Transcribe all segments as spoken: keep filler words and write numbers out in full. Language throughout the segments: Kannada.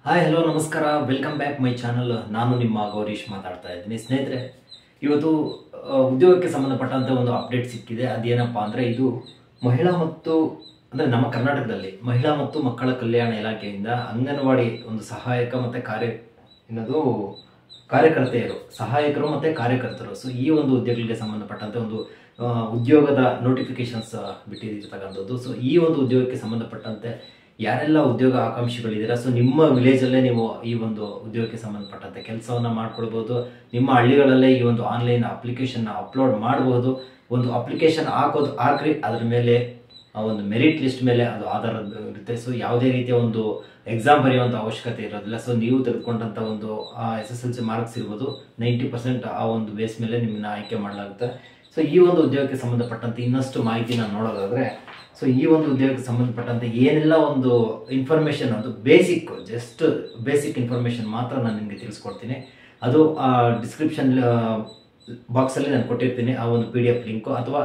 ಹಾಯ್ ಹಲೋ ನಮಸ್ಕಾರ, ವೆಲ್ಕಮ್ ಬ್ಯಾಕ್ ಮೈ ಚಾನಲ್. ನಾನು ನಿಮ್ಮ ಗೌರೀಶ್ ಮಾತಾಡ್ತಾ ಇದ್ದೀನಿ. ಸ್ನೇಹಿತರೆ, ಇವತ್ತು ಆ, ಉದ್ಯೋಗಕ್ಕೆ ಸಂಬಂಧಪಟ್ಟಂತೆ ಒಂದು ಅಪ್ಡೇಟ್ ಸಿಕ್ಕಿದೆ. ಅದೇನಪ್ಪ ಅಂದರೆ, ಇದು ಮಹಿಳಾ ಮತ್ತು ಅಂದರೆ ನಮ್ಮ ಕರ್ನಾಟಕದಲ್ಲಿ ಮಹಿಳಾ ಮತ್ತು ಮಕ್ಕಳ ಕಲ್ಯಾಣ ಇಲಾಖೆಯಿಂದ ಅಂಗನವಾಡಿ ಒಂದು ಸಹಾಯಕ ಮತ್ತು ಕಾರ್ಯ ಏನದು ಕಾರ್ಯಕರ್ತೆಯರು ಸಹಾಯಕರು ಮತ್ತು ಕಾರ್ಯಕರ್ತರು ಸೊ ಈ ಒಂದು ಉದ್ಯೋಗಗಳಿಗೆ ಸಂಬಂಧಪಟ್ಟಂತೆ ಒಂದು ಆ, ಉದ್ಯೋಗದ ನೋಟಿಫಿಕೇಶನ್ಸ್ ಬಿಟ್ಟಿರ್ತಕ್ಕಂಥದ್ದು. ಸೊ ಈ ಒಂದು ಉದ್ಯೋಗಕ್ಕೆ ಸಂಬಂಧಪಟ್ಟಂತೆ ಯಾರೆಲ್ಲ ಉದ್ಯೋಗ ಆಕಾಂಕ್ಷಿಗಳಿದ್ದೀರಾ, ಸೊ ನಿಮ್ಮ ವಿಲೇಜಲ್ಲೇ ನೀವು ಈ ಒಂದು ಉದ್ಯೋಗಕ್ಕೆ ಸಂಬಂಧಪಟ್ಟಂತೆ ಕೆಲಸವನ್ನು ಮಾಡ್ಕೊಳ್ಬೋದು. ನಿಮ್ಮ ಹಳ್ಳಿಗಳಲ್ಲೇ ಈ ಒಂದು ಆನ್ಲೈನ್ ಅಪ್ಲಿಕೇಶನ್ನ ಅಪ್ಲೋಡ್ ಮಾಡಬಹುದು. ಒಂದು ಅಪ್ಲಿಕೇಶನ್ ಹಾಕೋದು ಹಾಕ್ರಿ, ಅದ್ರ ಮೇಲೆ ಆ ಒಂದು ಮೆರಿಟ್ ಲಿಸ್ಟ್ ಮೇಲೆ ಅದು ಆಧಾರ ಇರುತ್ತೆ. ಸೊ ಯಾವುದೇ ರೀತಿಯ ಒಂದು ಎಕ್ಸಾಮ್ ಬರೆಯುವಂಥ ಅವಶ್ಯಕತೆ ಇರೋದಿಲ್ಲ. ಸೊ ನೀವು ತೆಗೆದುಕೊಂಡಂಥ ಒಂದು S S L C marks ಇರ್ಬೋದು, ನೈಂಟಿ ಪರ್ಸೆಂಟ್ ಆ ಒಂದು ಬೇಸ್ ಮೇಲೆ ನಿಮ್ಮನ್ನ ಆಯ್ಕೆ ಮಾಡಲಾಗುತ್ತೆ. ಸೊ ಈ ಒಂದು ಉದ್ಯೋಗಕ್ಕೆ ಸಂಬಂಧಪಟ್ಟಂತೆ ಇನ್ನಷ್ಟು ಮಾಹಿತಿನ ನೋಡೋದಾದರೆ, ಸೊ ಈ ಒಂದು ಉದ್ಯೋಗಕ್ಕೆ ಸಂಬಂಧಪಟ್ಟಂತೆ ಏನೆಲ್ಲ ಒಂದು ಇನ್ಫಾರ್ಮೇಷನ್, ಅದು ಬೇಸಿಕ್ ಜಸ್ಟ್ ಬೇಸಿಕ್ ಇನ್ಫಾರ್ಮೇಷನ್ ಮಾತ್ರ ನಾನು ನಿಮಗೆ ತಿಳಿಸ್ಕೊಡ್ತೀನಿ. ಅದು ಡಿಸ್ಕ್ರಿಪ್ಷನ್ ಬಾಕ್ಸಲ್ಲಿ ನಾನು ಕೊಟ್ಟಿರ್ತೀನಿ ಆ ಒಂದು ಪಿ ಡಿ ಎಫ್ ಲಿಂಕು, ಅಥವಾ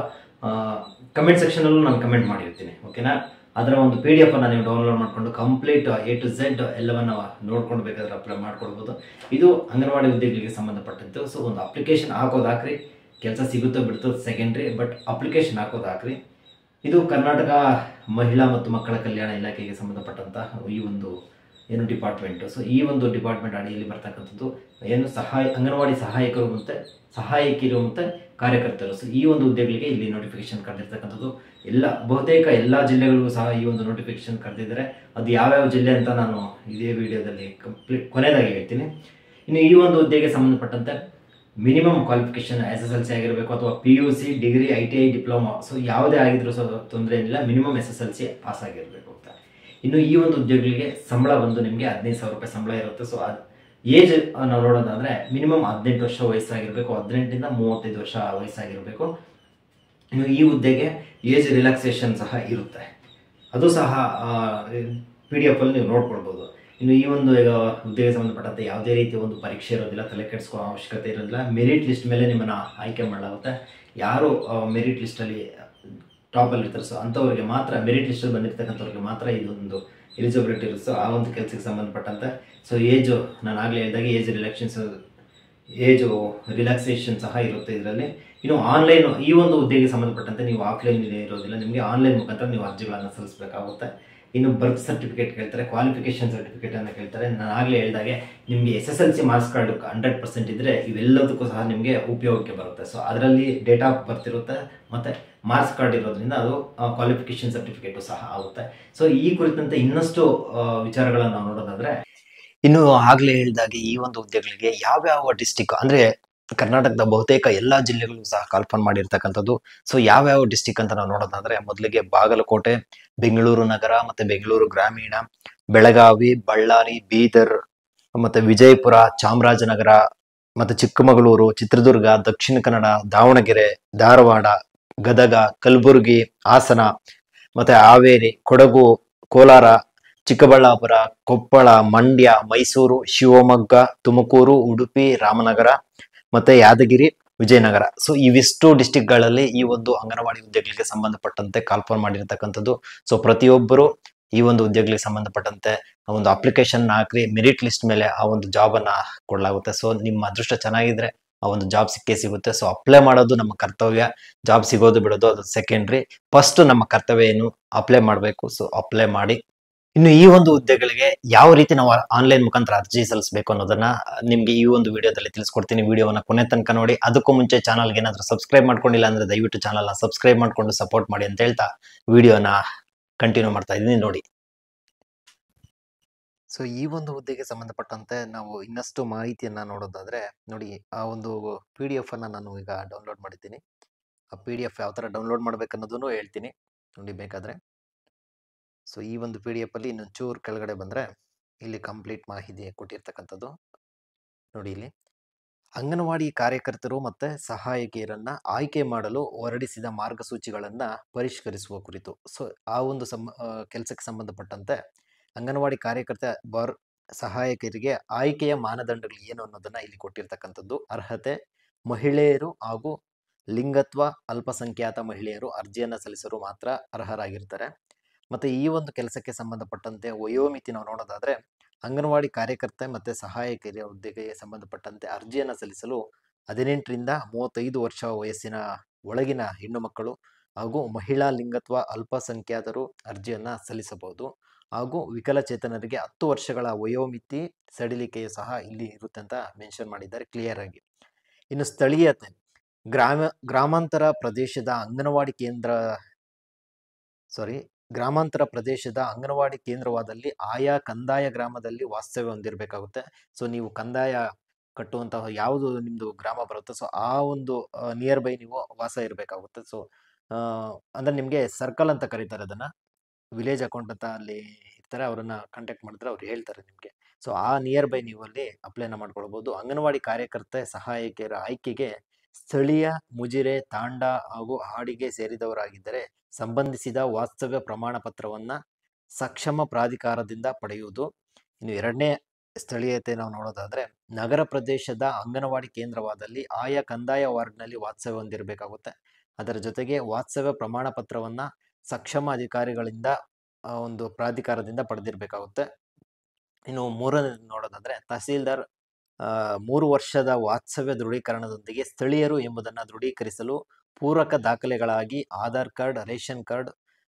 ಕಮೆಂಟ್ ಸೆಕ್ಷನಲ್ಲೂ ನಾನು ಕಮೆಂಟ್ ಮಾಡಿರ್ತೀನಿ. ಓಕೆನಾ? ಅದರ ಒಂದು ಪಿ ಡಿ ಎಫನ್ನು ನೀವು ಡೌನ್ಲೋಡ್ ಮಾಡಿಕೊಂಡು ಕಂಪ್ಲೀಟ್ ಎ ಟು ಝೆಡ್ ಎಲ್ಲವನ್ನು ನೋಡ್ಕೊಂಡು ಬೇಕಾದ್ರೆ ಅಪ್ಲೈ ಮಾಡ್ಕೊಳ್ಬೋದು. ಇದು ಅಂಗನವಾಡಿ ಉದ್ಯೋಗಗಳಿಗೆ ಸಂಬಂಧಪಟ್ಟದ್ದು. ಸೊ ಒಂದು ಅಪ್ಲಿಕೇಶನ್ ಹಾಕೋದು ಹಾಕ್ರಿ, ಕೆಲಸ ಸಿಗುತ್ತೋ ಬಿಡುತ್ತೋ ಸೆಕೆಂಡ್ರಿ, ಬಟ್ ಅಪ್ಲಿಕೇಶನ್ ಹಾಕೋದು ಹಾಕ್ರಿ. ಇದು ಕರ್ನಾಟಕ ಮಹಿಳಾ ಮತ್ತು ಮಕ್ಕಳ ಕಲ್ಯಾಣ ಇಲಾಖೆಗೆ ಸಂಬಂಧಪಟ್ಟಂಥ ಈ ಒಂದು ಏನು ಡಿಪಾರ್ಟ್ಮೆಂಟು. ಸೊ ಈ ಒಂದು ಡಿಪಾರ್ಟ್ಮೆಂಟ್ ಅಡಿಯಲ್ಲಿ ಬರ್ತಕ್ಕಂಥದ್ದು ಏನು ಸಹಾಯ ಅಂಗನವಾಡಿ ಸಹಾಯಕರು ಮತ್ತು ಸಹಾಯಕಿಯರು ಮತ್ತು ಕಾರ್ಯಕರ್ತರು. ಸೊ ಈ ಒಂದು ಹುದ್ದೆಗಳಿಗೆ ಇಲ್ಲಿ ನೋಟಿಫಿಕೇಶನ್ ಕರೆದಿರ್ತಕ್ಕಂಥದ್ದು. ಎಲ್ಲ ಬಹುತೇಕ ಎಲ್ಲ ಜಿಲ್ಲೆಗಳಿಗೂ ಸಹ ಈ ಒಂದು ನೋಟಿಫಿಕೇಶನ್ ಕರೆದಿದ್ದಾರೆ. ಅದು ಯಾವ್ಯಾವ ಜಿಲ್ಲೆ ಅಂತ ನಾನು ಇದೇ ವಿಡಿಯೋದಲ್ಲಿ ಕಂಪ್ಲೀಟ್ ಕೊನೆಯದಾಗಿ ಹೇಳ್ತೀನಿ. ಇನ್ನು ಈ ಒಂದು ಹುದ್ದೆಗೆ ಸಂಬಂಧಪಟ್ಟಂತೆ minimum qualification S S L C ಆಗಿರಬೇಕು, ಅಥವಾ P U C, degree, I T I, diploma, so ಯಾವುದೇ ಆಗಿದ್ರೂ ಸಹ ತೊಂದರೆ ಏನಿಲ್ಲ. Minimum S S L C pass ಆಗಿರಬೇಕು ಅಂತ. ಇನ್ನು ಈ ಒಂದು ಉದ್ಯೋಗಿಗಳಿಗೆ ಸಂಬಳ ಬಂದು ನಿಮಗೆ ಹದಿನೈದು ಸಾವಿರ ರೂಪಾಯಿ ಸಂಬಳ ಇರುತ್ತೆ. ಸೊ ಅದು ಏಜ್ ನಾವು ನೋಡೋದಾದರೆ ಮಿನಿಮಮ್ ಹದಿನೆಂಟು ವರ್ಷ ವಯಸ್ಸಾಗಿರಬೇಕು, ಹದಿನೆಂಟರಿಂದ ಮೂವತ್ತೈದು ವರ್ಷ ವಯಸ್ಸಾಗಿರಬೇಕು. ಇನ್ನು ಈ ಹುದ್ದೆಗೆ ಏಜ್ ರಿಲ್ಯಾಕ್ಸೇಷನ್ ಸಹ ಇರುತ್ತೆ. ಅದು ಸಹ ಪಿ ಡಿ ಎಫಲ್ಲಿ ನೀವು ನೋಡ್ಕೊಳ್ಬೋದು. ಇನ್ನು ಈ ಒಂದು ಹುದ್ದೆಗೆ ಸಂಬಂಧಪಟ್ಟಂತೆ ಯಾವುದೇ ರೀತಿಯ ಒಂದು ಪರೀಕ್ಷೆ ಇರೋದಿಲ್ಲ, ತಲೆ ಕೆಡಿಸ್ಕೋ ಅವಶ್ಯಕತೆ ಇರೋದಿಲ್ಲ. ಮೆರಿಟ್ ಲಿಸ್ಟ್ ಮೇಲೆ ನಿಮ್ಮನ್ನು ಆಯ್ಕೆ ಮಾಡಲಾಗುತ್ತೆ. ಯಾರು ಮೆರಿಟ್ ಲಿಸ್ಟಲ್ಲಿ ಟಾಪಲ್ಲಿ ಇರ್ತಾರೆ, ಸೊ ಅಂಥವ್ರಿಗೆ ಮಾತ್ರ, ಮೆರಿಟ್ ಲಿಸ್ಟಲ್ಲಿ ಬಂದಿರ್ತಕ್ಕಂಥವ್ರಿಗೆ ಮಾತ್ರ ಇದೊಂದು ಎಲಿಜಿಬಿಲಿಟಿ ಇರುತ್ತೆ. ಸೊ ಆ ಒಂದು ಕೆಲಸಕ್ಕೆ ಸಂಬಂಧಪಟ್ಟಂತೆ ಸೊ ಏಜು ನಾನು ಆಗಲೇ ಹೇಳಿದಾಗ ಏಜ್ ರಿಲ್ಯಾಕ್ಷನ್ಸ್ ಏಜು ರಿಲ್ಯಾಕ್ಸೇಷನ್ ಸಹ ಇರುತ್ತೆ ಇದರಲ್ಲಿ. ಇನ್ನು ಆನ್ಲೈನ್ ಈ ಒಂದು ಹುದ್ದೆಗೆ ಸಂಬಂಧಪಟ್ಟಂತೆ ನೀವು ಆಫ್ಲೈನ್ ಇರೋದಿಲ್ಲ, ನಿಮಗೆ ಆನ್ಲೈನ್ ಮುಖಾಂತರ ನೀವು ಅರ್ಜಿಗಳನ್ನು ಸಲ್ಲಿಸಬೇಕಾಗುತ್ತೆ. ಇನ್ನು ಬರ್ತ್ ಸರ್ಟಿಫಿಕೇಟ್ ಕೇಳ್ತಾರೆ, ಕ್ವಾಲಿಫಿಕೇಷನ್ ಸರ್ಟಿಫಿಕೇಟನ್ನು ಕೇಳ್ತಾರೆ. ನಾನು ಆಗಲೇ ಹೇಳಿದಾಗೆ ನಿಮಗೆ S S L C marks card hundred percent ಇದ್ದರೆ ಇವೆಲ್ಲದಕ್ಕೂ ಸಹ ನಿಮಗೆ ಉಪಯೋಗಕ್ಕೆ ಬರುತ್ತೆ. ಸೊ ಅದರಲ್ಲಿ ಡೇಟ್ ಆಫ್ ಬರ್ತ್ ಇರುತ್ತೆ ಮತ್ತು ಮಾರ್ಕ್ಸ್ ಕಾರ್ಡ್ ಇರೋದ್ರಿಂದ ಅದು ಕ್ವಾಲಿಫಿಕೇಷನ್ ಸರ್ಟಿಫಿಕೇಟು ಸಹ ಆಗುತ್ತೆ. ಸೊ ಈ ಕುರಿತಂತೆ ಇನ್ನಷ್ಟು ವಿಚಾರಗಳನ್ನು ನಾವು ನೋಡೋದಾದರೆ, ಇನ್ನು ಆಗಲೇ ಹೇಳಿದಾಗೆ ಈ ಒಂದು ಹುದ್ದೆಗಳಿಗೆ ಯಾವ್ಯಾವ ಡಿಸ್ಟಿಕ್ ಅಂದರೆ ಕರ್ನಾಟಕದ ಬಹುತೇಕ ಎಲ್ಲಾ ಜಿಲ್ಲೆಗಳು ಸಹ ಕಾಲ್ಫಾರ್ಮ್ ಮಾಡಿರ್ತಕ್ಕಂಥದ್ದು. ಸೊ ಯಾವ್ಯಾವ ಡಿಸ್ಟಿಕ್ ಅಂತ ನಾವು ನೋಡೋದಾದ್ರೆ, ಮೊದಲಿಗೆ ಬಾಗಲಕೋಟೆ, ಬೆಂಗಳೂರು ನಗರ ಮತ್ತೆ ಬೆಂಗಳೂರು ಗ್ರಾಮೀಣ, ಬೆಳಗಾವಿ, ಬಳ್ಳಾರಿ, ಬೀದರ್, ಮತ್ತೆ ವಿಜಯಪುರ, ಚಾಮರಾಜನಗರ, ಮತ್ತೆ ಚಿಕ್ಕಮಗಳೂರು, ಚಿತ್ರದುರ್ಗ, ದಕ್ಷಿಣ ಕನ್ನಡ, ದಾವಣಗೆರೆ, ಧಾರವಾಡ, ಗದಗ, ಕಲಬುರಗಿ, ಹಾಸನ, ಮತ್ತೆ ಹಾವೇರಿ, ಕೊಡಗು, ಕೋಲಾರ, ಚಿಕ್ಕಬಳ್ಳಾಪುರ, ಕೊಪ್ಪಳ, ಮಂಡ್ಯ, ಮೈಸೂರು, ಶಿವಮೊಗ್ಗ, ತುಮಕೂರು, ಉಡುಪಿ, ರಾಮನಗರ, ಮತ್ತೆ ಯಾದಗಿರಿ, ವಿಜಯನಗರ. ಸೊ ಇವಿಷ್ಟು ಡಿಸ್ಟಿಕ್ಗಳಲ್ಲಿ ಈ ಒಂದು ಅಂಗನವಾಡಿ ಹುದ್ದೆಗಳಿಗೆ ಸಂಬಂಧಪಟ್ಟಂತೆ ಕಾಲ್ಫಾರ್ಮ್ ಮಾಡಿರ್ತಕ್ಕಂಥದ್ದು. ಸೊ ಪ್ರತಿಯೊಬ್ಬರು ಈ ಒಂದು ಹುದ್ದೆಗಳಿಗೆ ಸಂಬಂಧಪಟ್ಟಂತೆ ಒಂದು ಅಪ್ಲಿಕೇಶನ್ ಹಾಕ್ರಿ, ಮೆರಿಟ್ ಲಿಸ್ಟ್ ಮೇಲೆ ಆ ಒಂದು ಜಾಬ್ ಅನ್ನ ಕೊಡಲಾಗುತ್ತೆ. ಸೊ ನಿಮ್ಮ ಅದೃಷ್ಟ ಚೆನ್ನಾಗಿದ್ರೆ ಆ ಒಂದು ಜಾಬ್ ಸಿಕ್ಕೇ ಸಿಗುತ್ತೆ. ಸೊ ಅಪ್ಲೈ ಮಾಡೋದು ನಮ್ಮ ಕರ್ತವ್ಯ, ಜಾಬ್ ಸಿಗೋದು ಬಿಡೋದು ಅದು ಸೆಕೆಂಡ್ರಿ. ಫಸ್ಟ್ ನಮ್ಮ ಕರ್ತವ್ಯ ಏನು, ಅಪ್ಲೈ ಮಾಡಬೇಕು. ಸೊ ಅಪ್ಲೈ ಮಾಡಿ. ಇನ್ನು ಈ ಒಂದು ಹುದ್ದೆಗಳಿಗೆ ಯಾವ ರೀತಿ ನಾವು ಆನ್ಲೈನ್ ಮುಖಾಂತರ ಅರ್ಜಿ ಸಲ್ಲಿಸಬೇಕು ಅನ್ನೋದನ್ನ ನಿಮ್ಗೆ ಈ ಒಂದು ವಿಡಿಯೋದಲ್ಲಿ ತಿಳಿಸ್ಕೊಡ್ತೀನಿ. ವಿಡಿಯೋವನ್ನ ಕೊನೆ ತನಕ ನೋಡಿ. ಅದಕ್ಕೂ ಮುಂಚೆ ಚಾನಲ್ಗೆ ಏನಾದರೂ ಸಬ್ಸ್ಕ್ರೈಬ್ ಮಾಡ್ಕೊಂಡಿಲ್ಲ ಅಂದ್ರೆ ದಯವಿಟ್ಟು ಚಾನಲ್ನ ಸಬ್ಸ್ಕ್ರೈಬ್ ಮಾಡ್ಕೊಂಡು ಸಪೋರ್ಟ್ ಮಾಡಿ ಅಂತ ಹೇಳ್ತಾ ವಿಡಿಯೋನ ಕಂಟಿನ್ಯೂ ಮಾಡ್ತಾ ಇದ್ದೀನಿ ನೋಡಿ. ಸೊ ಈ ಒಂದು ಹುದ್ದೆಗೆ ಸಂಬಂಧಪಟ್ಟಂತೆ ನಾವು ಇನ್ನಷ್ಟು ಮಾಹಿತಿಯನ್ನ ನೋಡೋದಾದ್ರೆ, ನೋಡಿ ಆ ಒಂದು ಪಿ ಡಿ ಎಫ್ ಅನ್ನ ನಾನು ಈಗ ಡೌನ್ಲೋಡ್ ಮಾಡಿದ್ದೀನಿ. ಆ ಪಿ ಡಿ ಎಫ್ ಯಾವ ತರ ಡೌನ್ಲೋಡ್ ಮಾಡ್ಬೇಕನ್ನೋದನ್ನು ಹೇಳ್ತೀನಿ ನೋಡಿ ಬೇಕಾದ್ರೆ. ಸೊ ಈ ಒಂದು ಪಿ ಡಿ ಎಫ್ ಅಲ್ಲಿ ಇನ್ನೊಂಚೂರು ಕೆಳಗಡೆ ಬಂದ್ರೆ ಇಲ್ಲಿ ಕಂಪ್ಲೀಟ್ ಮಾಹಿತಿ ಕೊಟ್ಟಿರ್ತಕ್ಕಂಥದ್ದು ನೋಡಿ. ಇಲ್ಲಿ ಅಂಗನವಾಡಿ ಕಾರ್ಯಕರ್ತರು ಮತ್ತೆ ಸಹಾಯಕಿಯರನ್ನ ಆಯ್ಕೆ ಮಾಡಲು ಹೊರಡಿಸಿದ ಮಾರ್ಗಸೂಚಿಗಳನ್ನ ಪರಿಷ್ಕರಿಸುವ ಕುರಿತು. ಸೊ ಆ ಒಂದು ಸಂ ಕೆಲಸಕ್ಕೆ ಸಂಬಂಧಪಟ್ಟಂತೆ ಅಂಗನವಾಡಿ ಕಾರ್ಯಕರ್ತ ಬರ್ ಸಹಾಯಕರಿಗೆ ಆಯ್ಕೆಯ ಮಾನದಂಡಗಳು ಏನು ಅನ್ನೋದನ್ನ ಇಲ್ಲಿ ಕೊಟ್ಟಿರ್ತಕ್ಕಂಥದ್ದು. ಅರ್ಹತೆ: ಮಹಿಳೆಯರು ಹಾಗೂ ಲಿಂಗತ್ವ ಅಲ್ಪಸಂಖ್ಯಾತ ಮಹಿಳೆಯರು ಅರ್ಜಿಯನ್ನ ಸಲ್ಲಿಸಲು ಮಾತ್ರ ಅರ್ಹರಾಗಿರ್ತಾರೆ. ಮತ್ತೆ ಈ ಒಂದು ಕೆಲಸಕ್ಕೆ ಸಂಬಂಧಪಟ್ಟಂತೆ ವಯೋಮಿತಿ ನಾವು ನೋಡೋದಾದ್ರೆ ಅಂಗನವಾಡಿ ಕಾರ್ಯಕರ್ತೆ ಮತ್ತು ಸಹಾಯಕಿಯರ ಹುದ್ದೆಗೆ ಸಂಬಂಧಪಟ್ಟಂತೆ ಅರ್ಜಿಯನ್ನು ಸಲ್ಲಿಸಲು ಹದಿನೆಂಟರಿಂದ ಮೂವತ್ತೈದು ವರ್ಷ ವಯಸ್ಸಿನ ಒಳಗಿನ ಹೆಣ್ಣು ಮಕ್ಕಳು ಹಾಗೂ ಮಹಿಳಾ ಲಿಂಗತ್ವ ಅಲ್ಪಸಂಖ್ಯಾತರು ಅರ್ಜಿಯನ್ನು ಸಲ್ಲಿಸಬಹುದು. ಹಾಗೂ ವಿಕಲಚೇತನರಿಗೆ ಹತ್ತು ವರ್ಷಗಳ ವಯೋಮಿತಿ ಸಡಿಲಿಕೆಯು ಸಹ ಇಲ್ಲಿ ಇರುತ್ತೆ ಅಂತ ಮೆನ್ಷನ್ ಮಾಡಿದ್ದಾರೆ ಕ್ಲಿಯರ್ ಆಗಿ. ಇನ್ನು ಸ್ಥಳೀಯತೆ, ಗ್ರಾಮ ಗ್ರಾಮಾಂತರ ಪ್ರದೇಶದ ಅಂಗನವಾಡಿ ಕೇಂದ್ರ ಸಾರಿ ಗ್ರಾಮಾಂತರ ಪ್ರದೇಶದ ಅಂಗನವಾಡಿ ಕೇಂದ್ರವಾದಲ್ಲಿ ಆಯಾ ಕಂದಾಯ ಗ್ರಾಮದಲ್ಲಿ ವಾಸ್ತವ್ಯ ಹೊಂದಿರಬೇಕಾಗುತ್ತೆ. ಸೊ ನೀವು ಕಂದಾಯ ಕಟ್ಟುವಂತಹ ಯಾವುದು ನಿಮ್ಮದು ಗ್ರಾಮ ಬರುತ್ತೆ, ಸೊ ಆ ಒಂದು ನಿಯರ್ ಬೈ ನೀವು ವಾಸ ಇರಬೇಕಾಗುತ್ತೆ. ಸೊ ಅಂದರೆ ನಿಮಗೆ ಸರ್ಕಲ್ ಅಂತ ಕರೀತಾರೆ ಅದನ್ನು, ವಿಲೇಜ್ ಅಕೌಂಟ್ ಅಂತ ಅಲ್ಲಿ ಇರ್ತಾರೆ, ಅವರನ್ನು ಕಾಂಟ್ಯಾಕ್ಟ್ ಮಾಡಿದ್ರೆ ಅವ್ರು ಹೇಳ್ತಾರೆ ನಿಮಗೆ. ಸೊ ಆ ನಿಯರ್ ಬೈ ನೀವು ಅಲ್ಲಿ ಅಪ್ಲೈನ ಮಾಡ್ಕೊಳ್ಬೋದು. ಅಂಗನವಾಡಿ ಕಾರ್ಯಕರ್ತೆ ಸಹಾಯಕಿಯರ ಆಯ್ಕೆಗೆ ಸ್ಥಳೀಯ ಮುಜಿರೆ ತಾಂಡ ಹಾಗೂ ಹಾಡಿಗೆ ಸೇರಿದವರಾಗಿದ್ದರೆ ಸಂಬಂಧಿಸಿದ ವಾಸ್ತವ್ಯ ಪ್ರಮಾಣ ಪತ್ರವನ್ನು ಸಕ್ಷಮ ಪ್ರಾಧಿಕಾರದಿಂದ ಪಡೆಯುವುದು. ಇನ್ನು ಎರಡನೇ ಸ್ಥಳೀಯತೆ ನಾವು ನೋಡೋದಾದರೆ ನಗರ ಪ್ರದೇಶದ ಅಂಗನವಾಡಿ ಕೇಂದ್ರವಾದಲ್ಲಿ ಆಯಾ ಕಂದಾಯ ವಾರ್ಡ್ನಲ್ಲಿ ವಾಸ್ತವ್ಯ ಹೊಂದಿರಬೇಕಾಗುತ್ತೆ. ಅದರ ಜೊತೆಗೆ ವಾಸ್ತವ್ಯ ಪ್ರಮಾಣ ಪತ್ರವನ್ನು ಸಕ್ಷಮ ಅಧಿಕಾರಿಗಳಿಂದ ಒಂದು ಪ್ರಾಧಿಕಾರದಿಂದ ಪಡೆದಿರಬೇಕಾಗುತ್ತೆ. ಇನ್ನು ಮೂರನೇ ನೋಡೋದಾದರೆ ತಹಸೀಲ್ದಾರ್ ಮೂರು ವರ್ಷದ ವಾಸ್ತವ್ಯ ದೃಢೀಕರಣದೊಂದಿಗೆ ಸ್ಥಳೀಯರು ಎಂಬುದನ್ನು ದೃಢೀಕರಿಸಲು ಪೂರಕ ದಾಖಲೆಗಳಾಗಿ ಆಧಾರ್ ಕಾರ್ಡ್, ರೇಷನ್ ಕಾರ್ಡ್,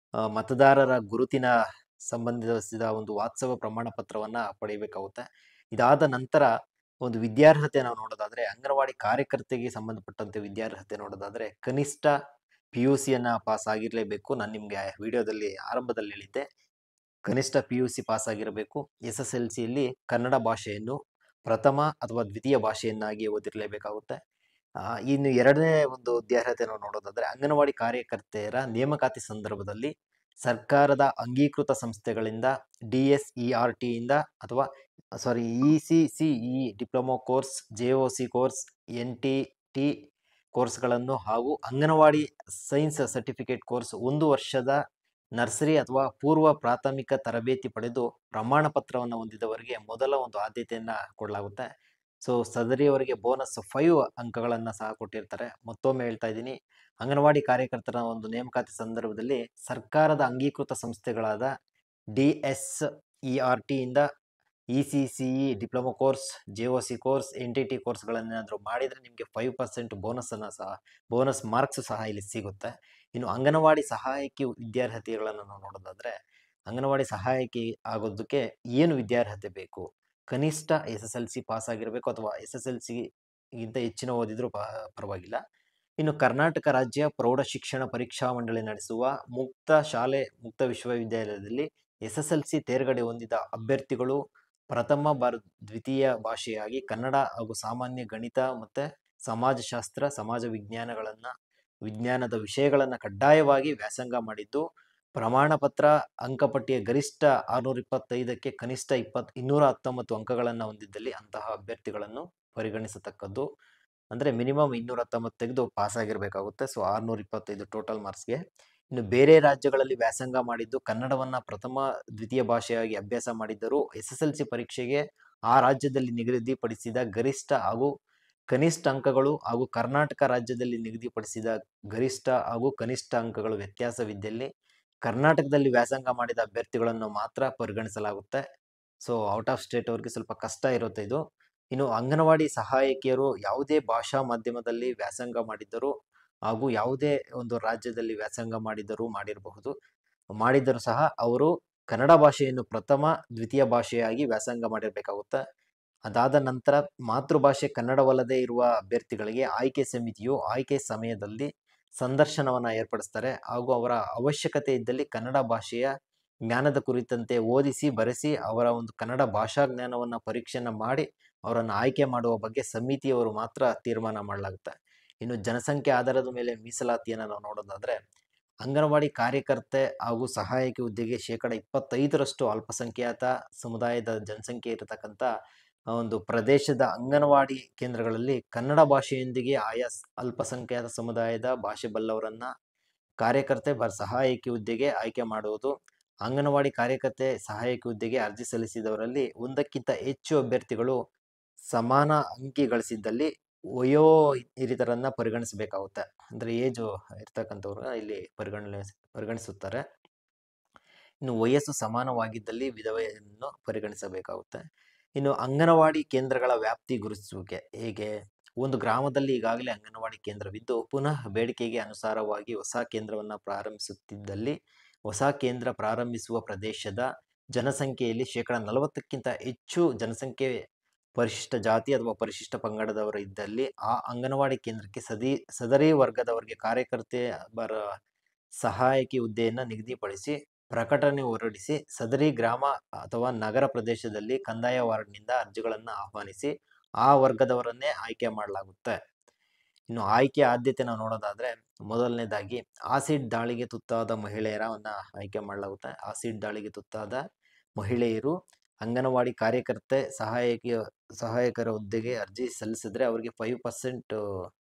ಮತದಾರರ ಗುರುತಿನ ಸಂಬಂಧಿಸಿದ ಒಂದು ವಾಸ್ತವ್ಯ ಪ್ರಮಾಣ ಪತ್ರವನ್ನು ಪಡೆಯಬೇಕಾಗುತ್ತೆ. ಇದಾದ ನಂತರ ಒಂದು ವಿದ್ಯಾರ್ಹತೆ ನಾವು ನೋಡೋದಾದರೆ ಅಂಗನವಾಡಿ ಕಾರ್ಯಕರ್ತೆಗೆ ಸಂಬಂಧಪಟ್ಟಂತೆ ವಿದ್ಯಾರ್ಹತೆ ನೋಡೋದಾದರೆ ಕನಿಷ್ಠ ಪಿ ಯು ಸಿಯನ್ನು ಪಾಸ್ ಆಗಿರಲೇಬೇಕು. ನಾನು ನಿಮಗೆ ವಿಡಿಯೋದಲ್ಲಿ ಆರಂಭದಲ್ಲಿ ಹೇಳಿದ್ದೆ, ಕನಿಷ್ಠ ಪಿ ಯು ಸಿ ಪಾಸ್ ಆಗಿರಬೇಕು. ಎಸ್ ಎಸ್ ಎಲ್ ಸಿಯಲ್ಲಿ ಕನ್ನಡ ಭಾಷೆಯನ್ನು ಪ್ರಥಮ ಅಥವಾ ದ್ವಿತೀಯ ಭಾಷೆಯನ್ನಾಗಿ ಓದಿರಲೇಬೇಕಾಗುತ್ತೆ. ಇನ್ನು ಎರಡನೇ ಒಂದು ವಿದ್ಯಾರ್ಹತೆ ನಾವು ನೋಡೋದಾದರೆ ಅಂಗನವಾಡಿ ಕಾರ್ಯಕರ್ತೆಯರ ನೇಮಕಾತಿ ಸಂದರ್ಭದಲ್ಲಿ ಸರ್ಕಾರದ ಅಂಗೀಕೃತ ಸಂಸ್ಥೆಗಳಿಂದ ಡಿ ಎಸ್ ಇ ಆರ್ ಟಿಯಿಂದ ಅಥವಾ sorry E C C E diploma course, J O C course, N T T ಕೋರ್ಸ್ಗಳನ್ನು ಹಾಗೂ ಅಂಗನವಾಡಿ ಸೈನ್ಸ್ ಸರ್ಟಿಫಿಕೇಟ್ ಕೋರ್ಸ್ ಒಂದು ವರ್ಷದ ನರ್ಸರಿ ಅಥವಾ ಪೂರ್ವ ಪ್ರಾಥಮಿಕ ತರಬೇತಿ ಪಡೆದು ಪ್ರಮಾಣ ಪತ್ರವನ್ನು ಹೊಂದಿದವರಿಗೆ ಮೊದಲ ಒಂದು ಆದ್ಯತೆಯನ್ನು ಕೊಡಲಾಗುತ್ತೆ. ಸೊ ಸದರಿಯವರಿಗೆ ಬೋನಸ್ ಫೈವ್ ಅಂಕಗಳನ್ನು ಸಹ ಕೊಟ್ಟಿರ್ತಾರೆ. ಮತ್ತೊಮ್ಮೆ ಹೇಳ್ತಾ ಇದ್ದೀನಿ, ಅಂಗನವಾಡಿ ಕಾರ್ಯಕರ್ತರ ಒಂದು ನೇಮಕಾತಿ ಸಂದರ್ಭದಲ್ಲಿ ಸರ್ಕಾರದ ಅಂಗೀಕೃತ ಸಂಸ್ಥೆಗಳಾದ ಡಿ ಎಸ್ ಇ ಆರ್ ಟಿಯಿಂದ E C C E diploma course, J O C course, N T T ಕೋರ್ಸ್ಗಳನ್ನೇನಾದರೂ ಮಾಡಿದರೆ ನಿಮಗೆ ಫೈವ್ ಪರ್ಸೆಂಟ್ ಬೋನಸನ್ನು ಸಹ ಬೋನಸ್ ಮಾರ್ಕ್ಸ್ ಸಹ ಇಲ್ಲಿ ಸಿಗುತ್ತೆ. ಇನ್ನು ಅಂಗನವಾಡಿ ಸಹಾಯಕಿ ವಿದ್ಯಾರ್ಹತೆಗಳನ್ನು ನಾವು ನೋಡೋದಾದರೆ ಅಂಗನವಾಡಿ ಸಹಾಯಕಿ ಆಗೋದಕ್ಕೆ ಏನು ವಿದ್ಯಾರ್ಹತೆ ಬೇಕು? ಕನಿಷ್ಠ S S L C pass ಆಗಿರಬೇಕು ಅಥವಾ ಎಸ್ ಎಸ್ ಎಲ್ ಸಿಗಿಂತ ಹೆಚ್ಚಿನ ಓದಿದ್ರೂ ಪರವಾಗಿಲ್ಲ. ಇನ್ನು ಕರ್ನಾಟಕ ರಾಜ್ಯ ಪ್ರೌಢ ಶಿಕ್ಷಣ ಪರೀಕ್ಷಾ ಮಂಡಳಿ ನಡೆಸುವ ಮುಕ್ತ ಶಾಲೆ ಮುಕ್ತ ವಿಶ್ವವಿದ್ಯಾಲಯದಲ್ಲಿ ಎಸ್ ಎಸ್ ಎಲ್ ಸಿ ತೇರ್ಗಡೆ ಹೊಂದಿದ ಅಭ್ಯರ್ಥಿಗಳು ಪ್ರಥಮ ಬಾರ್ ದ್ವಿತೀಯ ಭಾಷೆಯಾಗಿ ಕನ್ನಡ ಹಾಗೂ ಸಾಮಾನ್ಯ ಗಣಿತ ಮತ್ತು ಸಮಾಜಶಾಸ್ತ್ರ, ಸಮಾಜ ವಿಜ್ಞಾನಗಳನ್ನು ವಿಜ್ಞಾನದ ವಿಷಯಗಳನ್ನು ಕಡ್ಡಾಯವಾಗಿ ವ್ಯಾಸಂಗ ಮಾಡಿದ್ದು ಪ್ರಮಾಣ ಪತ್ರ ಅಂಕಪಟ್ಟಿಯ ಗರಿಷ್ಠ ಆರುನೂರ ಇಪ್ಪತ್ತೈದಕ್ಕೆ ಕನಿಷ್ಠ ಇಪ್ಪತ್ತು ಇನ್ನೂರ ಹತ್ತೊಂಬತ್ತು ಅಂಕಗಳನ್ನು ಹೊಂದಿದ್ದಲ್ಲಿ ಅಂತಹ ಅಭ್ಯರ್ಥಿಗಳನ್ನು ಪರಿಗಣಿಸತಕ್ಕದ್ದು. ಅಂದರೆ ಮಿನಿಮಮ್ ಇನ್ನೂರ ಹತ್ತೊಂಬತ್ತು ತೆಗೆದು ಪಾಸ್ ಆಗಿರಬೇಕಾಗುತ್ತೆ. ಸೊ ಆರುನೂರ ಇಪ್ಪತ್ತೈದು ಟೋಟಲ್ ಮಾರ್ಕ್ಸ್ಗೆ. ಇನ್ನು ಬೇರೆ ರಾಜ್ಯಗಳಲ್ಲಿ ವ್ಯಾಸಂಗ ಮಾಡಿದ್ದು ಕನ್ನಡವನ್ನು ಪ್ರಥಮ ದ್ವಿತೀಯ ಭಾಷೆಯಾಗಿ ಅಭ್ಯಾಸ ಮಾಡಿದ್ದರೂ ಎಸ್ ಎಸ್ ಎಲ್ ಸಿ ಪರೀಕ್ಷೆಗೆ ಆ ರಾಜ್ಯದಲ್ಲಿ ನಿಗದಿಪಡಿಸಿದ ಗರಿಷ್ಠ ಹಾಗೂ ಕನಿಷ್ಠ ಅಂಕಗಳು ಹಾಗೂ ಕರ್ನಾಟಕ ರಾಜ್ಯದಲ್ಲಿ ನಿಗದಿಪಡಿಸಿದ ಗರಿಷ್ಠ ಹಾಗೂ ಕನಿಷ್ಠ ಅಂಕಗಳು ವ್ಯತ್ಯಾಸವಿದ್ದಲ್ಲಿ ಕರ್ನಾಟಕದಲ್ಲಿ ವ್ಯಾಸಂಗ ಮಾಡಿದ ಅಭ್ಯರ್ಥಿಗಳನ್ನು ಮಾತ್ರ ಪರಿಗಣಿಸಲಾಗುತ್ತೆ. ಸೊ ಔಟ್ ಆಫ್ ಸ್ಟೇಟ್ ಅವ್ರಿಗೆ ಸ್ವಲ್ಪ ಕಷ್ಟ ಇರುತ್ತೆ ಇದು. ಇನ್ನು ಅಂಗನವಾಡಿ ಸಹಾಯಕಿಯರು ಯಾವುದೇ ಭಾಷಾ ಮಾಧ್ಯಮದಲ್ಲಿ ವ್ಯಾಸಂಗ ಮಾಡಿದ್ದರೂ ಹಾಗೂ ಯಾವುದೇ ಒಂದು ರಾಜ್ಯದಲ್ಲಿ ವ್ಯಾಸಂಗ ಮಾಡಿದರೂ ಮಾಡಿರಬಹುದು ಮಾಡಿದ್ದರೂ ಸಹ ಅವರು ಕನ್ನಡ ಭಾಷೆಯನ್ನು ಪ್ರಥಮ ದ್ವಿತೀಯ ಭಾಷೆಯಾಗಿ ವ್ಯಾಸಂಗ ಮಾಡಿರಬೇಕಾಗುತ್ತೆ. ಅದಾದ ನಂತರ ಮಾತೃಭಾಷೆ ಕನ್ನಡವಲ್ಲದೆ ಇರುವ ಅಭ್ಯರ್ಥಿಗಳಿಗೆ ಆಯ್ಕೆ ಸಮಿತಿಯು ಆಯ್ಕೆ ಸಮಯದಲ್ಲಿ ಸಂದರ್ಶನವನ್ನು ಏರ್ಪಡಿಸ್ತಾರೆ ಹಾಗೂ ಅವರ ಅವಶ್ಯಕತೆ ಇದ್ದಲ್ಲಿ ಕನ್ನಡ ಭಾಷೆಯ ಜ್ಞಾನದ ಕುರಿತಂತೆ ಓದಿಸಿ ಬರೆಸಿ ಅವರ ಒಂದು ಕನ್ನಡ ಭಾಷಾ ಜ್ಞಾನವನ್ನು ಪರೀಕ್ಷೆಯನ್ನು ಮಾಡಿ ಅವರನ್ನು ಆಯ್ಕೆ ಮಾಡುವ ಬಗ್ಗೆ ಸಮಿತಿಯವರು ಮಾತ್ರ ತೀರ್ಮಾನ ಮಾಡಲಾಗುತ್ತೆ. ಇನ್ನು ಜನಸಂಖ್ಯೆ ಆಧಾರದ ಮೇಲೆ ಮೀಸಲಾತಿಯನ್ನು ನಾವು ನೋಡೋದಾದರೆ ಅಂಗನವಾಡಿ ಕಾರ್ಯಕರ್ತೆ ಹಾಗೂ ಸಹಾಯಕಿ ಹುದ್ದೆಗೆ ಶೇಕಡ ಇಪ್ಪತ್ತೈದರಷ್ಟು ಅಲ್ಪಸಂಖ್ಯಾತ ಸಮುದಾಯದ ಜನಸಂಖ್ಯೆ ಇರತಕ್ಕಂಥ ಒಂದು ಪ್ರದೇಶದ ಅಂಗನವಾಡಿ ಕೇಂದ್ರಗಳಲ್ಲಿ ಕನ್ನಡ ಭಾಷೆಯೊಂದಿಗೆ ಆಯಾ ಅಲ್ಪಸಂಖ್ಯಾತ ಸಮುದಾಯದ ಭಾಷೆ ಬಲ್ಲವರನ್ನು ಕಾರ್ಯಕರ್ತೆ ಬ ಸಹಾಯಕಿ ಹುದ್ದೆಗೆ ಆಯ್ಕೆ ಮಾಡುವುದು. ಅಂಗನವಾಡಿ ಕಾರ್ಯಕರ್ತೆ ಸಹಾಯಕಿ ಹುದ್ದೆಗೆ ಅರ್ಜಿ ಸಲ್ಲಿಸಿದವರಲ್ಲಿ ಒಂದಕ್ಕಿಂತ ಹೆಚ್ಚು ಅಭ್ಯರ್ಥಿಗಳು ಸಮಾನ ಅಂಕಿ ಗಳಿಸಿದ್ದಲ್ಲಿ ವಯೋ ಹಿರಿತರನ್ನ ಪರಿಗಣಿಸಬೇಕಾಗುತ್ತೆ. ಅಂದರೆ ಏಜು ಇರ್ತಕ್ಕಂಥವ್ರನ್ನ ಇಲ್ಲಿ ಪರಿಗಣನೆ ಪರಿಗಣಿಸುತ್ತಾರೆ. ಇನ್ನು ವಯಸ್ಸು ಸಮಾನವಾಗಿದ್ದಲ್ಲಿ ವಿಧವೆಯನ್ನು ಪರಿಗಣಿಸಬೇಕಾಗುತ್ತೆ. ಇನ್ನು ಅಂಗನವಾಡಿ ಕೇಂದ್ರಗಳ ವ್ಯಾಪ್ತಿ ಗುರುತಿಸುವಿಕೆ ಹೇಗೆ? ಒಂದು ಗ್ರಾಮದಲ್ಲಿ ಈಗಾಗಲೇ ಅಂಗನವಾಡಿ ಕೇಂದ್ರವಿದ್ದು ಪುನಃ ಬೇಡಿಕೆಗೆ ಅನುಸಾರವಾಗಿ ಹೊಸ ಕೇಂದ್ರವನ್ನು ಪ್ರಾರಂಭಿಸುತ್ತಿದ್ದಲ್ಲಿ ಹೊಸ ಕೇಂದ್ರ ಪ್ರಾರಂಭಿಸುವ ಪ್ರದೇಶದ ಜನಸಂಖ್ಯೆಯಲ್ಲಿ ಶೇಕಡ ನಲವತ್ತಕ್ಕಿಂತ ಹೆಚ್ಚು ಜನಸಂಖ್ಯೆ ಪರಿಶಿಷ್ಟ ಜಾತಿ ಅಥವಾ ಪರಿಶಿಷ್ಟ ಪಂಗಡದವರು ಇದ್ದಲ್ಲಿ ಆ ಅಂಗನವಾಡಿ ಕೇಂದ್ರಕ್ಕೆ ಸದಿ ಸದರಿ ವರ್ಗದವರಿಗೆ ಕಾರ್ಯಕರ್ತೆ ಬರ ಸಹಾಯಕಿ ಹುದ್ದೆಯನ್ನು ನಿಗದಿಪಡಿಸಿ ಪ್ರಕಟಣೆ ಹೊರಡಿಸಿ ಸದರಿ ಗ್ರಾಮ ಅಥವಾ ನಗರ ಪ್ರದೇಶದಲ್ಲಿ ಕಂದಾಯ ವಾರ್ಡ್ನಿಂದ ಅರ್ಜಿಗಳನ್ನು ಆಹ್ವಾನಿಸಿ ಆ ವರ್ಗದವರನ್ನೇ ಆಯ್ಕೆ ಮಾಡಲಾಗುತ್ತೆ. ಇನ್ನು ಆಯ್ಕೆ ಆದ್ಯತೆ ನಾವು ನೋಡೋದಾದ್ರೆ ಮೊದಲನೇದಾಗಿ ಆಸಿಡ್ ದಾಳಿಗೆ ತುತ್ತಾದ ಮಹಿಳೆಯರನ್ನ ಆಯ್ಕೆ ಮಾಡಲಾಗುತ್ತೆ. ಆಸಿಡ್ ದಾಳಿಗೆ ತುತ್ತಾದ ಮಹಿಳೆಯರು ಅಂಗನವಾಡಿ ಕಾರ್ಯಕರ್ತೆ ಸಹಾಯಕಿ ಸಹಾಯಕರ ಹುದ್ದೆಗೆ ಅರ್ಜಿ ಸಲ್ಲಿಸಿದ್ರೆ ಅವರಿಗೆ ಫೈವ್ ಪರ್ಸೆಂಟ್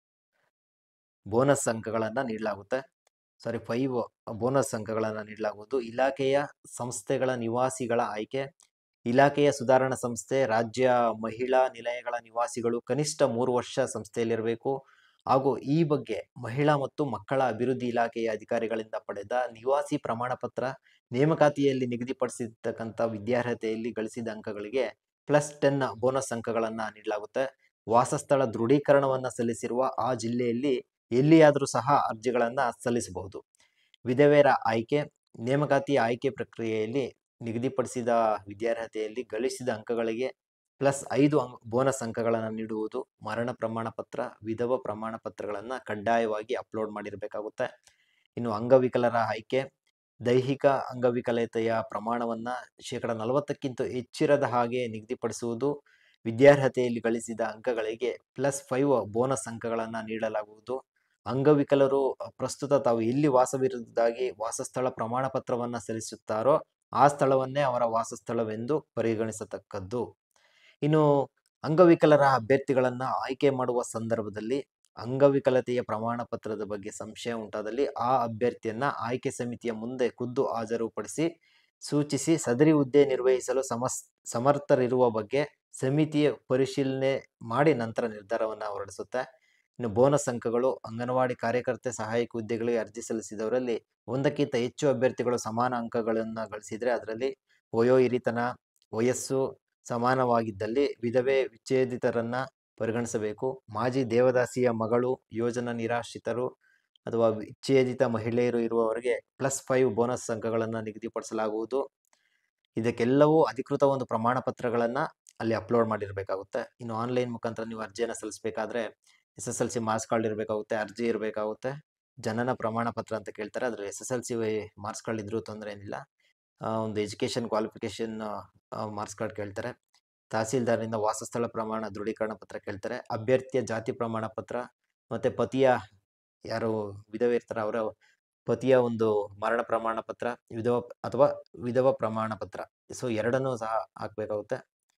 ಬೋನಸ್ ಅಂಕಗಳನ್ನ ನೀಡಲಾಗುತ್ತೆ. ಸಾರಿ ಫೈವ್ ಬೋನಸ್ ಅಂಕಗಳನ್ನು ನೀಡಲಾಗುವುದು. ಇಲಾಖೆಯ ಸಂಸ್ಥೆಗಳ ನಿವಾಸಿಗಳ ಆಯ್ಕೆ. ಇಲಾಖೆಯ ಸುಧಾರಣಾ ಸಂಸ್ಥೆ ರಾಜ್ಯ ಮಹಿಳಾ ನಿಲಯಗಳ ನಿವಾಸಿಗಳು ಕನಿಷ್ಠ ಮೂರು ವರ್ಷ ಸಂಸ್ಥೆಯಲ್ಲಿರಬೇಕು ಹಾಗೂ ಈ ಬಗ್ಗೆ ಮಹಿಳಾ ಮತ್ತು ಮಕ್ಕಳ ಅಭಿವೃದ್ಧಿ ಇಲಾಖೆಯ ಅಧಿಕಾರಿಗಳಿಂದ ಪಡೆದ ನಿವಾಸಿ ಪ್ರಮಾಣ ಪತ್ರ ನೇಮಕಾತಿಯಲ್ಲಿ ನಿಗದಿಪಡಿಸಿರ್ತಕ್ಕಂಥ ವಿದ್ಯಾರ್ಹತೆಯಲ್ಲಿ ಗಳಿಸಿದ ಅಂಕಗಳಿಗೆ ಪ್ಲಸ್ ಟೆನ್ ಬೋನಸ್ ಅಂಕಗಳನ್ನು ನೀಡಲಾಗುತ್ತೆ. ವಾಸಸ್ಥಳ ದೃಢೀಕರಣವನ್ನು ಸಲ್ಲಿಸಿರುವ ಆ ಜಿಲ್ಲೆಯಲ್ಲಿ ಎಲ್ಲಿಯಾದರೂ ಸಹ ಅರ್ಜಿಗಳನ್ನು ಸಲ್ಲಿಸಬಹುದು. ವಿಧವೆಯರ ಆಯ್ಕೆ. ನೇಮಕಾತಿ ಆಯ್ಕೆ ಪ್ರಕ್ರಿಯೆಯಲ್ಲಿ ನಿಗದಿಪಡಿಸಿದ ವಿದ್ಯಾರ್ಹತೆಯಲ್ಲಿ ಗಳಿಸಿದ ಅಂಕಗಳಿಗೆ ಪ್ಲಸ್ ಐದು ಅಂಕ್ ಬೋನಸ್ ಅಂಕಗಳನ್ನು ನೀಡುವುದು. ಮರಣ ಪ್ರಮಾಣ ಪತ್ರ ವಿಧವ ಪ್ರಮಾಣ ಪತ್ರಗಳನ್ನು ಕಡ್ಡಾಯವಾಗಿ ಅಪ್ಲೋಡ್ ಮಾಡಿರಬೇಕಾಗುತ್ತೆ. ಇನ್ನು ಅಂಗವಿಕಲರ ಆಯ್ಕೆ. ದೈಹಿಕ ಅಂಗವಿಕಲತೆಯ ಪ್ರಮಾಣವನ್ನ ಶೇಕಡ ನಲವತ್ತಕ್ಕಿಂತ ಹೆಚ್ಚಿರದ ಹಾಗೆ ನಿಗದಿಪಡಿಸುವುದು. ವಿದ್ಯಾರ್ಹತೆಯಲ್ಲಿ ಗಳಿಸಿದ ಅಂಕಗಳಿಗೆ ಪ್ಲಸ್ ಫೈವ್ ಬೋನಸ್ ಅಂಕಗಳನ್ನು ನೀಡಲಾಗುವುದು. ಅಂಗವಿಕಲರು ಪ್ರಸ್ತುತ ತಾವು ಎಲ್ಲಿ ವಾಸವಿರುವುದಾಗಿ ವಾಸಸ್ಥಳ ಪ್ರಮಾಣ ಪತ್ರವನ್ನು ಸಲ್ಲಿಸುತ್ತಾರೋ ಆ ಸ್ಥಳವನ್ನೇ ಅವರ ವಾಸಸ್ಥಳವೆಂದು ಪರಿಗಣಿಸತಕ್ಕದ್ದು. ಇನ್ನು ಅಂಗವಿಕಲರ ಅಭ್ಯರ್ಥಿಗಳನ್ನ ಆಯ್ಕೆ ಮಾಡುವ ಸಂದರ್ಭದಲ್ಲಿ ಅಂಗವಿಕಲತೆಯ ಪ್ರಮಾಣ ಪತ್ರದ ಬಗ್ಗೆ ಸಂಶಯ ಉಂಟಾದಲ್ಲಿ ಆ ಅಭ್ಯರ್ಥಿಯನ್ನ ಆಯ್ಕೆ ಸಮಿತಿಯ ಮುಂದೆ ಖುದ್ದು ಹಾಜರುಪಡಿಸಿ ಸೂಚಿಸಿ ಸದರಿ ಹುದ್ದೆ ನಿರ್ವಹಿಸಲು ಸಮಸ್ ಸಮರ್ಥರಿರುವ ಬಗ್ಗೆ ಸಮಿತಿಯ ಪರಿಶೀಲನೆ ಮಾಡಿ ನಂತರ ನಿರ್ಧಾರವನ್ನು ಹೊರಡಿಸುತ್ತೆ. ಇನ್ನು ಬೋನಸ್ ಅಂಕಗಳು. ಅಂಗನವಾಡಿ ಕಾರ್ಯಕರ್ತೆ ಸಹಾಯಕ ಹುದ್ದೆಗಳಿಗೆ ಅರ್ಜಿ ಸಲ್ಲಿಸಿದವರಲ್ಲಿ ಒಂದಕ್ಕಿಂತ ಹೆಚ್ಚು ಅಭ್ಯರ್ಥಿಗಳು ಸಮಾನ ಅಂಕಗಳನ್ನು ಗಳಿಸಿದ್ರೆ ಅದರಲ್ಲಿ ವಯೋ ಹಿರಿತನ ವಯಸ್ಸು ಸಮಾನವಾಗಿದ್ದಲ್ಲಿ ವಿಧವೆ ವಿಚ್ಛೇದಿತರನ್ನ ಪರಿಗಣಿಸಬೇಕು. ಮಾಜಿ ದೇವದಾಸಿಯ ಮಗಳು ಯೋಜನಾ ನಿರಾಶ್ರಿತರು ಅಥವಾ ವಿಚ್ಛೇದಿತ ಮಹಿಳೆಯರು ಇರುವವರಿಗೆ ಪ್ಲಸ್ ಫೈವ್ ಬೋನಸ್ ಅಂಕಗಳನ್ನು ನಿಗದಿಪಡಿಸಲಾಗುವುದು. ಇದಕ್ಕೆಲ್ಲವೂ ಅಧಿಕೃತ ಒಂದು ಪ್ರಮಾಣ ಪತ್ರಗಳನ್ನ ಅಲ್ಲಿ ಅಪ್ಲೋಡ್ ಮಾಡಿರಬೇಕಾಗುತ್ತೆ. ಇನ್ನು ಆನ್ಲೈನ್ ಮುಖಾಂತರ ನೀವು ಅರ್ಜಿಯನ್ನು ಸಲ್ಲಿಸಬೇಕಾದ್ರೆ S S L C marks card ಇರಬೇಕಾಗುತ್ತೆ, ಅರ್ಜಿ ಇರಬೇಕಾಗುತ್ತೆ, ಜನನ ಪ್ರಮಾಣ ಪತ್ರ ಅಂತ ಕೇಳ್ತಾರೆ. ಅದ್ರ S S L C marks card ಇದ್ರೂ ತೊಂದರೆ ಏನಿಲ್ಲ. ಒಂದು ಎಜುಕೇಷನ್ ಕ್ವಾಲಿಫಿಕೇಶನ್ ಮಾರ್ಕ್ಸ್ ಕಾರ್ಡ್ ಕೇಳ್ತಾರೆ. ತಹಸೀಲ್ದಾರ್ನಿಂದ ವಾಸಸ್ಥಳ ಪ್ರಮಾಣ ದೃಢೀಕರಣ ಪತ್ರ ಕೇಳ್ತಾರೆ. ಅಭ್ಯರ್ಥಿಯ ಜಾತಿ ಪ್ರಮಾಣ ಪತ್ರ ಮತ್ತೆ ಪತಿಯ ಯಾರು ವಿಧವೆ ಇರ್ತಾರೆ ಅವರ ಪತಿಯ ಒಂದು ಮರಣ ಪ್ರಮಾಣ ಪತ್ರ ವಿಧವ ಅಥವಾ ವಿಧವ ಪ್ರಮಾಣ ಪತ್ರ, ಸೊ ಎರಡನ್ನೂ ಸಹ ಹಾಕಬೇಕಾಗುತ್ತೆ.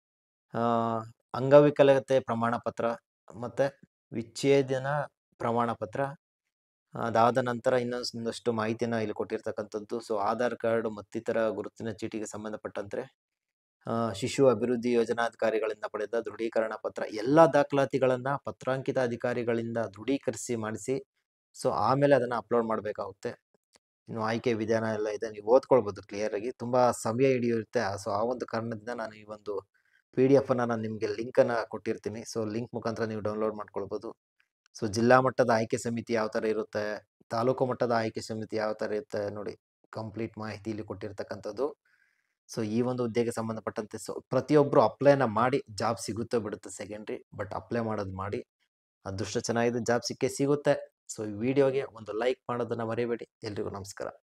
ಅಂಗವಿಕಲತೆ ಪ್ರಮಾಣ ಪತ್ರ ಮತ್ತೆ ವಿಚ್ಛೇದನ ಪ್ರಮಾಣ ಪತ್ರ. ಅದಾದ ನಂತರ ಇನ್ನೊಂದಷ್ಟು ಮಾಹಿತಿಯನ್ನು ಇಲ್ಲಿ ಕೊಟ್ಟಿರ್ತಕ್ಕಂಥದ್ದು. ಸೊ ಆಧಾರ್ ಕಾರ್ಡ್ ಮತ್ತಿತರ ಗುರುತಿನ ಚೀಟಿಗೆ ಸಂಬಂಧಪಟ್ಟಂತೆ ಶಿಶು ಅಭಿವೃದ್ಧಿ ಯೋಜನಾಧಿಕಾರಿಗಳಿಂದ ಪಡೆದ ದೃಢೀಕರಣ ಪತ್ರ ಎಲ್ಲ ದಾಖಲಾತಿಗಳನ್ನ ಪತ್ರಾಂಕಿತ ಅಧಿಕಾರಿಗಳಿಂದ ದೃಢೀಕರಿಸಿ ಮಾಡಿಸಿ ಸೊ ಆಮೇಲೆ ಅದನ್ನ ಅಪ್ಲೋಡ್ ಮಾಡಬೇಕಾಗುತ್ತೆ. ಇನ್ನು ಆಯ್ಕೆ ವಿಧಾನ ಎಲ್ಲ ಇದೆ, ನೀವು ಓದ್ಕೊಳ್ಬೋದು ಕ್ಲಿಯರ್ ಆಗಿ. ತುಂಬಾ ಸಮಯ ಹಿಡಿಯುತ್ತೆ. ಸೊ ಆ ಒಂದು ಕಾರಣದಿಂದ ನಾನು ಈ ಒಂದು ಪಿ ಡಿ ಎಫ್ ಅನ್ನ ನಾನು ನಿಮಗೆ ಲಿಂಕ್ ಅನ್ನ ಕೊಟ್ಟಿರ್ತೀನಿ. ಸೊ ಲಿಂಕ್ ಮುಖಾಂತರ ನೀವು ಡೌನ್ಲೋಡ್ ಮಾಡ್ಕೊಳ್ಬೋದು. ಸೊ ಜಿಲ್ಲಾ ಮಟ್ಟದ ಆಯ್ಕೆ ಸಮಿತಿ ಯಾವ ತರ ಇರುತ್ತೆ, ತಾಲೂಕು ಮಟ್ಟದ ಆಯ್ಕೆ ಸಮಿತಿ ಯಾವ ತರ ಇರುತ್ತೆ ನೋಡಿ, ಕಂಪ್ಲೀಟ್ ಮಾಹಿತಿ ಇಲ್ಲಿ ಕೊಟ್ಟಿರ್ತಕ್ಕಂಥದ್ದು. ಸೊ ಈ ಒಂದು ಹುದ್ದೆಗೆ ಸಂಬಂಧಪಟ್ಟಂತೆ ಸೊ ಪ್ರತಿಯೊಬ್ಬರು ಅಪ್ಲೈನ ಮಾಡಿ ಜಾಬ್ ಸಿಗುತ್ತೆ ಬಿಡುತ್ತೆ ಸೆಕೆಂಡ್ರಿ, ಬಟ್ ಅಪ್ಲೈ ಮಾಡೋದು ಮಾಡಿ. ಅದೃಷ್ಟ ಚೆನ್ನಾಗಿದೆ, ಜಾಬ್ ಸಿಕ್ಕೇ ಸಿಗುತ್ತೆ. ಸೊ ಈ ವಿಡಿಯೋಗೆ ಒಂದು ಲೈಕ್ ಮಾಡೋದನ್ನ ಮರಿಬೇಡಿ. ಎಲ್ರಿಗೂ ನಮಸ್ಕಾರ.